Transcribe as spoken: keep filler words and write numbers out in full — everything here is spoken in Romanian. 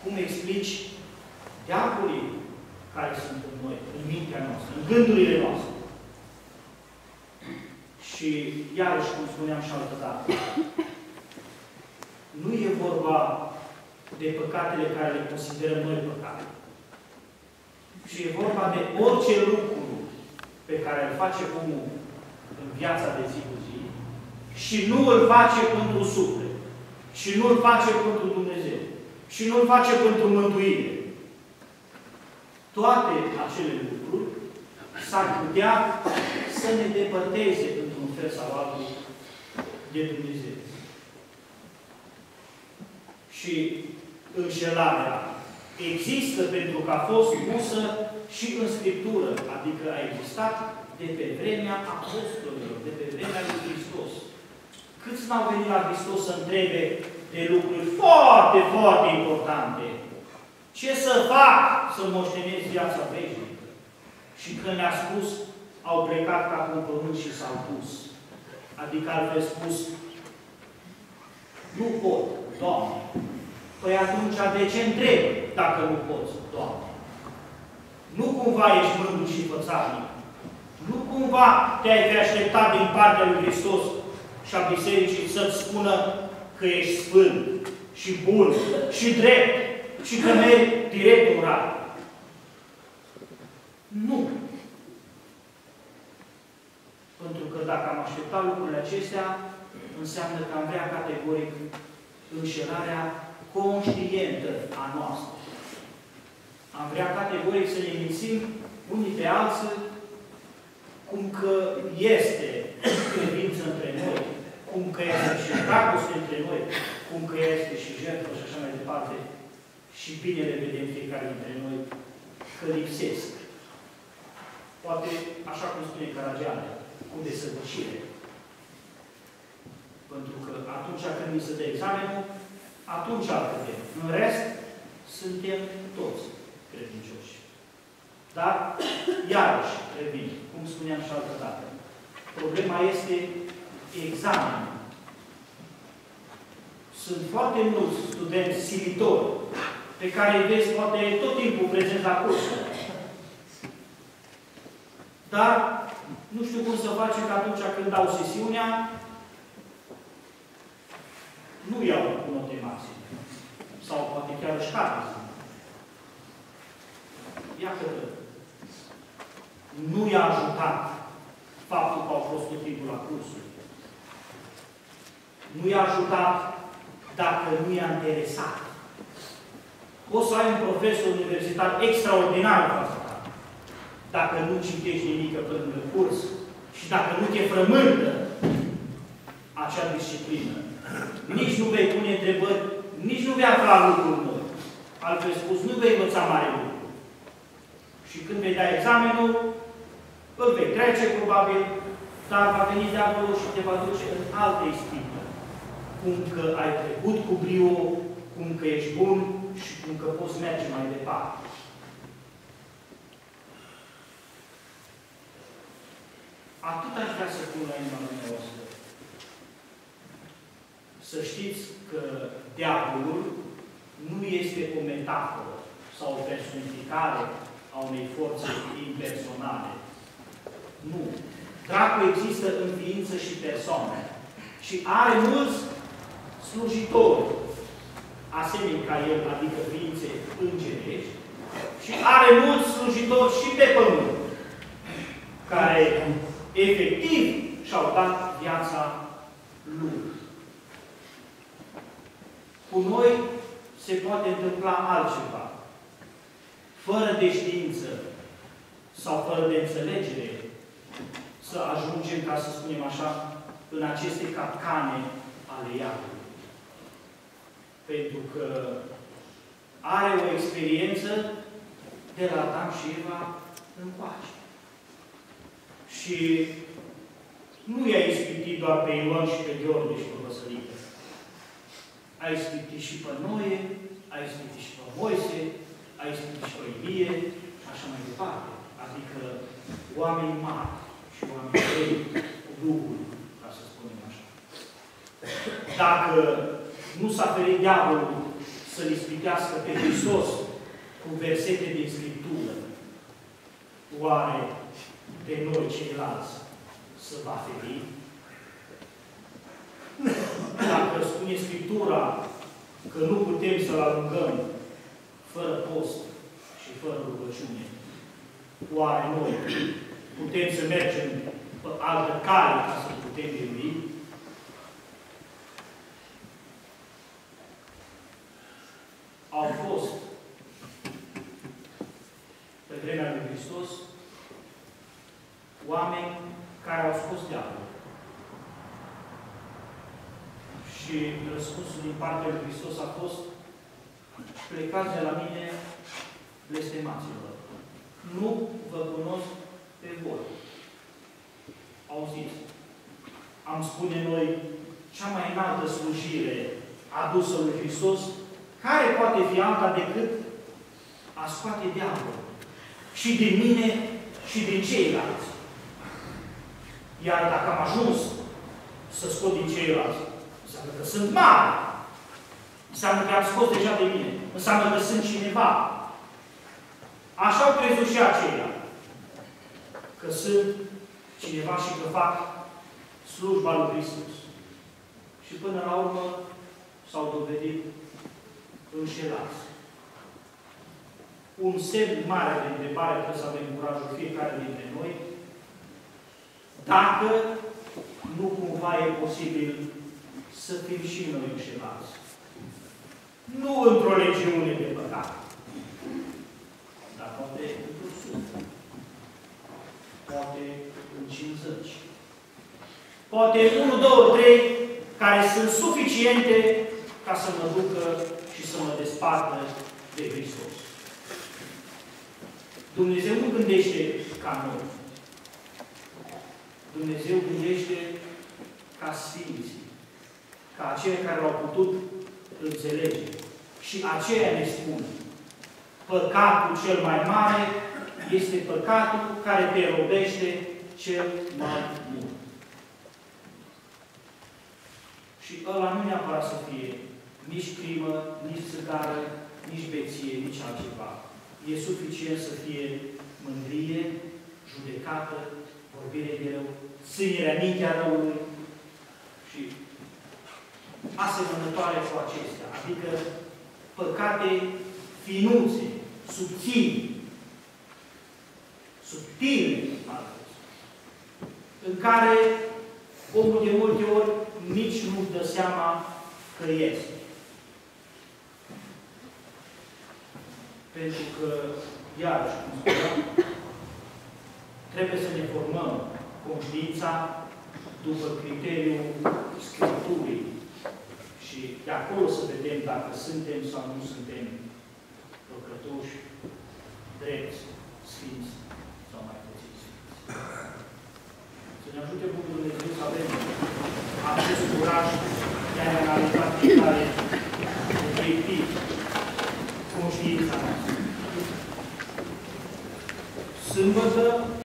cum explici diavolii care sunt în noi, în mintea noastră, în gândurile noastre. Și iarăși, cum spuneam și altă dată, nu e vorba de păcatele care le considerăm noi păcate. Și e vorba de orice lucru pe care îl face omul în viața de zi cu zi și nu îl face pentru suflet. Și nu îl face pentru Dumnezeu. Și nu îl face pentru mântuire. Toate acele lucruri s-ar putea să ne depărteze într-un fel sau altul de Dumnezeu. Și înșelarea există pentru că a fost pusă și în Scriptură, adică a existat de pe vremea apostolilor, de pe vremea lui Hristos. Câți n-au venit la Hristos să întrebe de lucruri foarte, foarte importante? Ce să fac să moștenesc viața veșnică? Și când le-a spus, au plecat ca pe un pământ și s-au dus. Adică altfel spus, nu pot, Doamne. Păi atunci de ce întreb dacă nu poți, Doamne? Nu cumva ești mândru și fățarnic. Nu cumva te-ai fi așteptat din partea lui Hristos și a Bisericii să-ți spună că ești sfânt și bun și drept și că mergi direct în rai. Nu. Pentru că dacă am așteptat lucrurile acestea, înseamnă că am vrea categoric înșelarea conștientă a noastră. Am vrea categoric să ne mințim unii pe alții cum că este credință între noi, cum că este și dragoste între noi, cum că este și jertfă și așa mai departe. Și bine le vedem fiecare dintre noi că lipsesc. Poate, așa cum spune Caragiale, cu desăvârșire. Pentru că atunci când ni se dă examenul, atunci vedem. În rest, suntem toți credincioși. Dar, iarăși, revin, cum spuneam și altă dată, problema este examenul. Sunt foarte mulți studenți silitori pe care îi vezi poate tot timpul prezent la cursă. Dar nu știu cum să face că atunci când dau sesiunea, nu iau cu note maxime. Sau poate chiar își cadă. Iată, nu i-a ajutat faptul că au fost tot timpul la cursuri. Nu i-a ajutat dacă nu i-a interesat. Poți să ai un profesor universitar extraordinar în fața ta, dacă nu citești nimic pe lângă curs și dacă nu te frământă acea disciplină. Nici nu vei pune întrebări, nici nu vei afla lucruri noi. Altfel spus, nu vei învăța mare lucru. Și când vei da examenul, îl vei trece, probabil, dar va veni diavolul și te va duce în alte ispite. Cum că ai trecut cu brio, cum că ești bun și cum că poți merge mai departe. Atât aș vrea să pun la inima dumneavoastră. Să știți că diavolul nu este o metaforă sau o personificare a unei forțe impersonale. Nu. Dracul există în ființă și persoană. Și are mulți slujitori, asemenea ca el, adică ființe îngerești, și are mulți slujitori și pe pământ, care efectiv și-au dat viața lui. Cu noi se poate întâmpla altceva. Fără de știință sau fără de înțelegere, să ajungem, ca să spunem așa, în aceste capcane ale iadului. Pentru că are o experiență de la Adam și Eva încoace. Și nu i-a ispitit doar pe Ioan și pe Gheorghe și pe Văsălică. A ispitit și pe Noe, a ispitit și pe Moise, a ispitit și pe Ilie, așa mai departe. Adică oameni mari și oameni grei cu Duhul, ca să spunem așa. Dacă nu s-a ferit diavolul să-L ispitească pe Hristos cu versete din Scriptură, oare pe noi ceilalți să va feri? Dacă spune Scriptura că nu putem să-L alungăm fără post și fără rugăciune, oare noi putem să mergem pe altă cale ca să putem birui? Au fost pe vremea lui Hristos oameni care au scos diavolul. Și răspunsul din partea lui Hristos a fost: plecați de la mine, blestemaților. Nu vă cunosc pe voi. Auziți, am spune noi, cea mai înaltă slujire adusă lui Hristos, care poate fi alta decât a scoate diavolul și din mine și din ceilalți. Iar dacă am ajuns să scot din ceilalți, înseamnă că sunt mare. Înseamnă că am scos deja de mine. Înseamnă că sunt cineva. Așa au crezut și aceia. Că sunt cineva și că fac slujba lui Hristos. Și până la urmă s-au dovedit înșelați. Un semn mare de întrebare trebuie să avem curajul fiecare dintre noi, dacă nu cumva e posibil să fim și noi înșelați. Nu într-o legiune de păcat, dar poate într-un suflet, poate în cincizeci. Poate unu, două, trei, care sunt suficiente ca să mă ducă și să mă despartă de Hristos. Dumnezeu nu gândește ca noi. Dumnezeu gândește ca sfinții, ca aceia care l-au putut înțelege. Și aceea ne spun: păcatul cel mai mare este păcatul care te robește cel mai mult. Și ăla nu neapărat să fie nici crimă, nici țigară, nici beție, nici altceva. E suficient să fie mândrie, judecată, vorbire de rău, ținerea mintea răului și asemănătoare cu acestea. Adică păcate finuțe, subțiri, subtile, în care omul de multe ori nici nu-și dă seama că este. Pentru că, iarăși, cum spuneam, trebuie să ne formăm conștiința după criteriul Scripturii și de acolo să vedem dacă suntem sau nu suntem păcătoși, drepți, sfinți sau mai puțin sfinți. Să ne ajute Bunul Dumnezeu să avem acest curaj de a ne analiza fiecare obiectiv, conștiința noastră. Sâmbătă